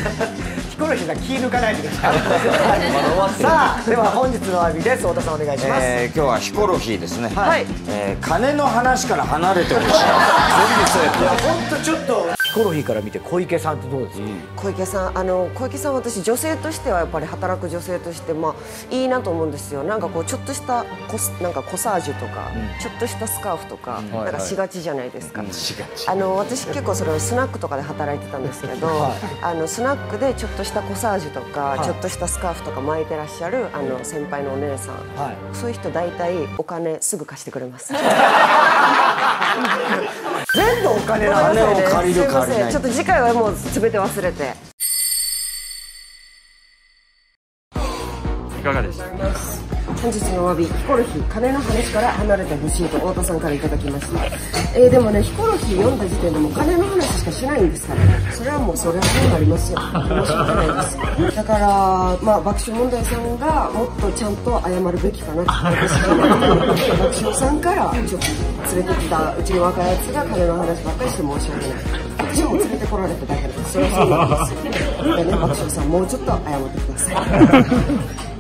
ヒコロヒーさん気抜かないでください。さあでは本日のお詫びです。太田さんお願いします。 今日はヒコロヒーですね。 はい。 金の話から離れてほしい。全部そうやって。 本当ちょっとヒコロヒーから見て小池さんってどうですか？ 小池さん、私女性としてはやっぱり働く女性としていいなと思うんですよ。なんかこうちょっとしたなんかコサージュとか、ちょっとしたスカーフとかなんかしがちじゃないですか。私結構それをスナックとかで働いてたんですけど、スナックでちょっとしたコサージュとか、ちょっとしたスカーフとか巻いてらっしゃる先輩のお姉さん、そういう人大体お金すぐ貸してくれます。 全部お金の金を借りる借りない。ちょっと次回はもう全て忘れて。 いかがでした？ 本日のお詫び、ヒコロヒー金の話から離れてほしいと太田さんからいただきました。でもね、ヒコロヒー読んだ時点でも金の話しかしないんですから、それはもうそうなりますよ。申し訳ないです。だから爆笑問題さんがもっとちゃんと謝るべきかなって私は爆笑さんからちょっと連れてきたうちの若いやつが金の話ばっかりして申し訳ない。こっちも連れてこられただけです。それはそうなんですよ。でね、爆笑さんもうちょっと謝ってください。